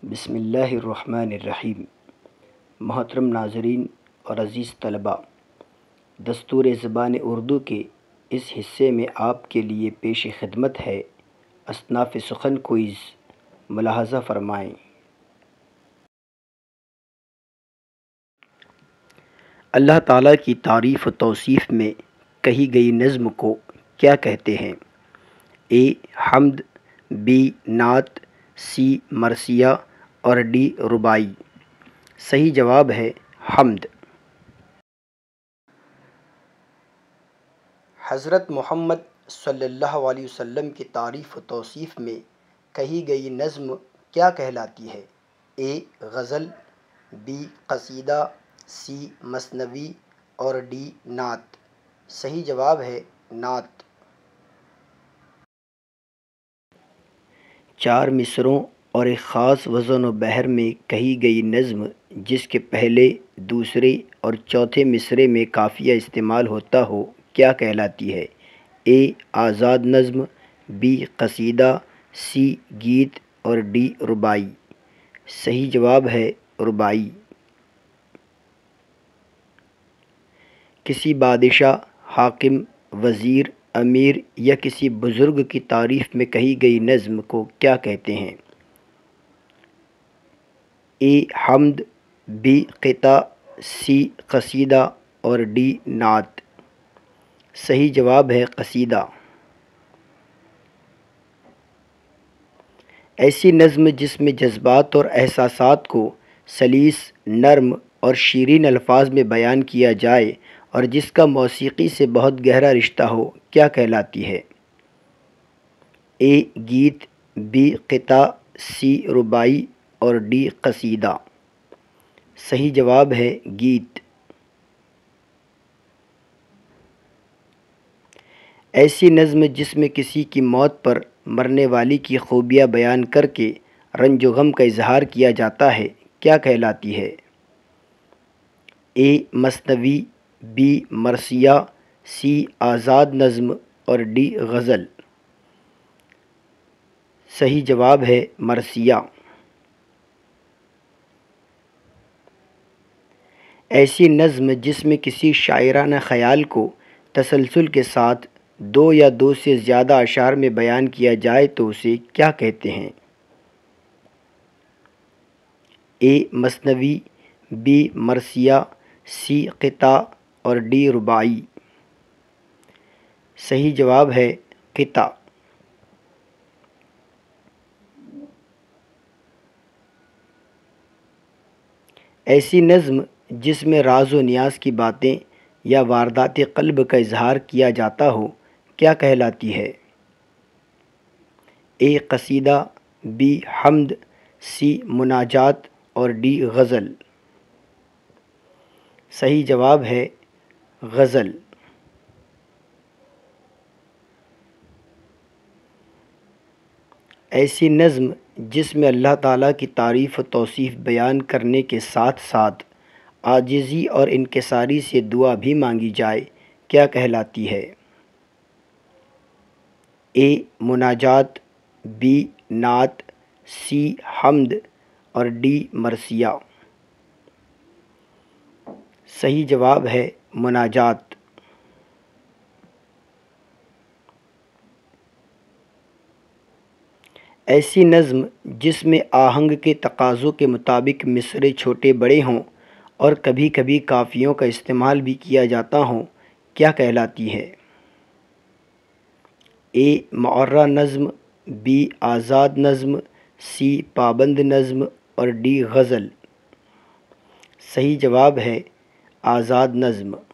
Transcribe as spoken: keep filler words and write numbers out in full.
بسم اللہ الرحمن الرحیم۔ محترم ناظرین اور عزیز طلباء، دستور زبان اردو کے اس حصے میں آپ کے لیے پیش خدمت ہے اصناف سخن کوئز۔ ملاحظہ فرمائیں۔ اللہ تعالیٰ کی تعریف و توصیف میں کہی گئی نظم کو کیا کہتے ہیں؟ اے حمد، بی نعت، سی مرثیہ اور ڈی رباعی۔ صحیح جواب ہے حمد۔ حضرت محمد صلی اللہ علیہ وسلم کی تعریف و توصیف میں کہی گئی نظم کیا کہلاتی ہے؟ اے غزل، بی قصیدہ، سی مثنوی اور ڈی نعت۔ صحیح جواب ہے نعت۔ چار مصرعوں اور ایک خاص وزن و بحر میں کہی گئی نظم جس کے پہلے، دوسرے اور چوتھے مصرعے میں قافیہ استعمال ہوتا ہو کیا کہلاتی ہے؟ اے آزاد نظم، بی قصیدہ، سی گیت اور ڈی رباعی۔ صحیح جواب ہے رباعی۔ کسی بادشاہ، حاکم، وزیر، امیر یا کسی بزرگ کی تعریف میں کہی گئی نظم کو کیا کہتے ہیں؟ اے حمد، بی قطع، سی قصیدہ اور ڈی نعت۔ صحیح جواب ہے قصیدہ۔ ایسی نظم جس میں جذبات اور احساسات کو سلیس، نرم اور شیرین الفاظ میں بیان کیا جائے اور جس کا موسیقی سے بہت گہرا رشتہ ہو کیا کہلاتی ہے؟ اے گیت، بی قطع، سی رباعی اور ڈی قصیدہ۔ صحیح جواب ہے گیت۔ ایسی نظم جس میں کسی کی موت پر مرنے والی کی خوبیاں بیان کر کے رنج و غم کا اظہار کیا جاتا ہے کیا کہلاتی ہے؟ اے مثنوی، بی مرثیہ، سی آزاد نظم اور ڈی غزل۔ صحیح جواب ہے مرثیہ۔ ایسی نظم جس میں کسی شاعرانہ خیال کو تسلسل کے ساتھ دو یا دو سے زیادہ اشعار میں بیان کیا جائے تو اسے کیا کہتے ہیں؟ اے مثنوی، بی مرثیہ، سی قطع اور ڈی رباعی۔ صحیح جواب ہے قطع۔ ایسی نظم جس میں راز و نیاز کی باتیں یا واردات قلب کا اظہار کیا جاتا ہو کیا کہلاتی ہے؟ اے قصیدہ، بی حمد، سی مناجات اور ڈی غزل۔ صحیح جواب ہے غزل۔ ایسی نظم جس میں اللہ تعالیٰ کی تعریف و توصیف بیان کرنے کے ساتھ ساتھ عاجزی اور انکساری سے دعا بھی مانگی جائے کیا کہلاتی ہے؟ اے مناجات، بی نعت، سی حمد اور ڈی مرثیہ۔ صحیح جواب ہے مناجات۔ ایسی نظم جس میں آہنگ کے تقاضوں کے مطابق مصرعے چھوٹے بڑے ہوں اور کبھی کبھی قافیوں کا استعمال بھی کیا جاتا ہو کیا کہلاتی ہے؟ اے معرہ نظم، بی آزاد نظم، سی پابند نظم اور ڈی غزل۔ صحیح جواب ہے آزاد نظم۔